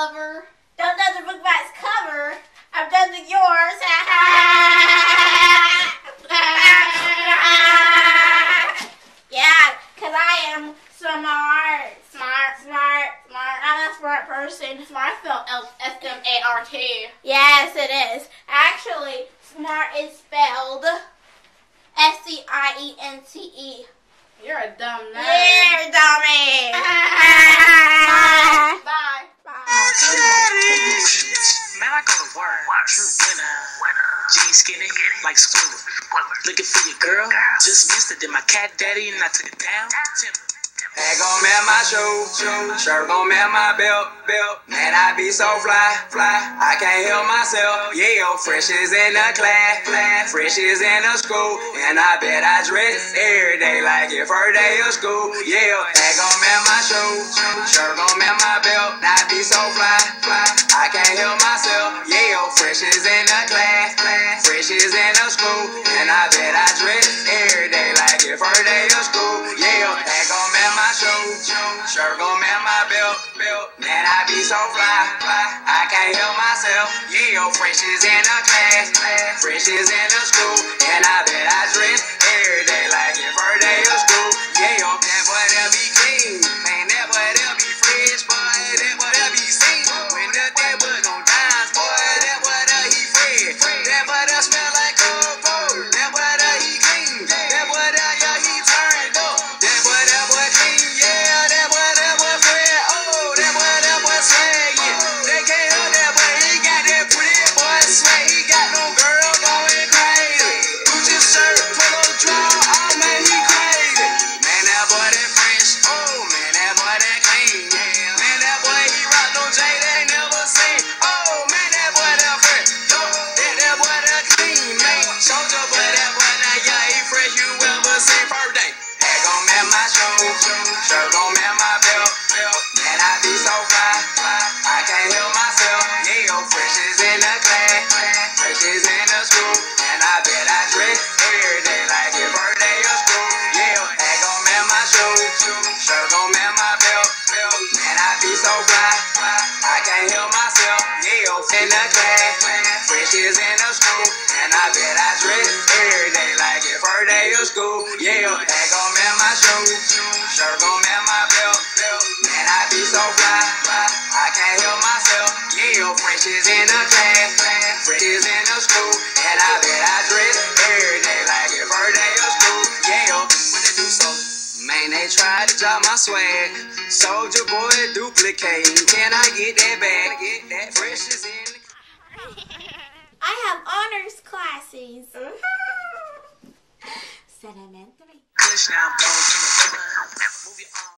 cover. Don't know the book by its cover. I've done the yours. Yeah, because I am smart. I'm a smart person. Smart spelled S-M-A-R-T. Yes, it is. Actually, smart is spelled S-C-I-E-N-T-E. You're a dumb nerd. You're a dummy. Bye. Man, I go to work. True winner. Jeans skinny like Squidward. Looking for your girl. Just missed it. Did my cat daddy and I took it down. Hat gon' match my shoe, shirt gon' match my belt. Man, I be so fly, I can't help myself. Yeah, fresh is in the class, fresh is in the school, and I bet I dress every day like if her day of school. Yeah, hat gon' match my shoe, shirt gon' match my belt. I be so fly, I can't help myself. Yeah, fresh is in the class, fresh is in the school, and I bet I dress every day like if her day of school. Yeah, hat gon' match my shirt gon' match my belt. Man, I be so fly, I can't help myself. Yeah, fresh is in the class, fresh is in the school, and I bet I dress every day like if her day of school. Yeah, that boy there be clean, man, that boy there be fresh, boy, that boy there be seen. When that boy gon' dance, boy, that boy there he fresh, that boy there smell like cold food, that boy there he clean, that boy there yeah he turned up, that boy clean, yeah, that boy Fred, oh, that boy swag, yeah, they can't help that boy, he got that pretty boy swag, he got no girl going crazy, Gucci shirt, polo draw, oh man, he crazy, man, that boy that fresh, oh man, that boy that clean, yeah, man, that boy he rock no J they ain't never seen, oh man, that boy that fresh, yo, that boy that clean, man, soldier, but that boy now, yeah, he fresh, you ever seen first day, that gon' match my shoes, shirt gon' match my belt, man, I be so fly, I can't help myself, yeah, fresh is in the class, fresh is in the school, and I bet I dress every day like if her day of school, yeah, that gon' match my shoes, shirt gon' match my belt, man, I be so fly, I can't help myself, yeah, in the class, fresh is in the school, and I bet I dress every day like if her day of school, yeah, that gon' match my shoes, shirt gon' match my belt, man, I be so fly, I can't help myself, yeah, fresh is in the class, fresh is in the school, and I bet I dress every day like if her day of school, yeah, what they do so, man, they tried to drop my swag, soldier boy duplicating, can I get that back, get that fresh is in the I have honors classes. Sedimentary. Push now, go to the river. Move your arm.